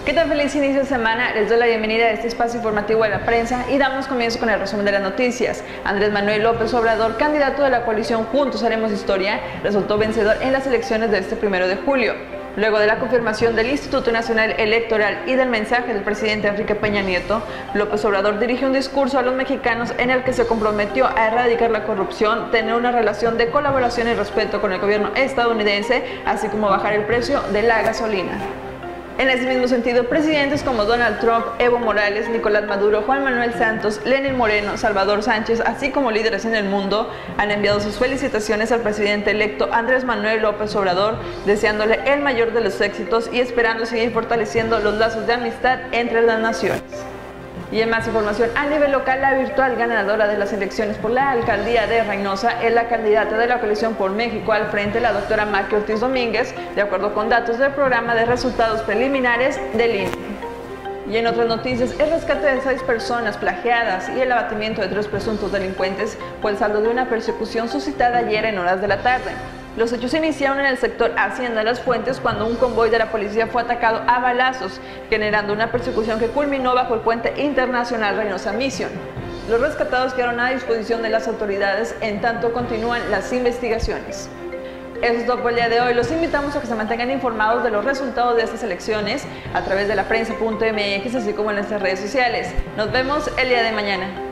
¿Qué tal? Feliz inicio de semana. Les doy la bienvenida a este espacio informativo de la prensa y damos comienzo con el resumen de las noticias. Andrés Manuel López Obrador, candidato de la coalición Juntos Haremos Historia, resultó vencedor en las elecciones de este 1 de julio. Luego de la confirmación del Instituto Nacional Electoral y del mensaje del presidente Enrique Peña Nieto, López Obrador dirigió un discurso a los mexicanos en el que se comprometió a erradicar la corrupción, tener una relación de colaboración y respeto con el gobierno estadounidense, así como bajar el precio de la gasolina. En ese mismo sentido, presidentes como Donald Trump, Evo Morales, Nicolás Maduro, Juan Manuel Santos, Lenín Moreno, Salvador Sánchez, así como líderes en el mundo, han enviado sus felicitaciones al presidente electo Andrés Manuel López Obrador, deseándole el mayor de los éxitos y esperando seguir fortaleciendo los lazos de amistad entre las naciones. Y en más información, a nivel local, la virtual ganadora de las elecciones por la alcaldía de Reynosa es la candidata de la coalición por México al frente, la doctora Maqui Ortiz Domínguez, de acuerdo con datos del programa de resultados preliminares del INE. Y en otras noticias, el rescate de 6 personas plagiadas y el abatimiento de 3 presuntos delincuentes fue el saldo de una persecución suscitada ayer en horas de la tarde. Los hechos se iniciaron en el sector Hacienda Las Fuentes cuando un convoy de la policía fue atacado a balazos, generando una persecución que culminó bajo el puente internacional Reynosa Mission. Los rescatados quedaron a disposición de las autoridades en tanto continúan las investigaciones. Eso es todo por el día de hoy. Los invitamos a que se mantengan informados de los resultados de estas elecciones a través de laprensa.mx, así como en nuestras redes sociales. Nos vemos el día de mañana.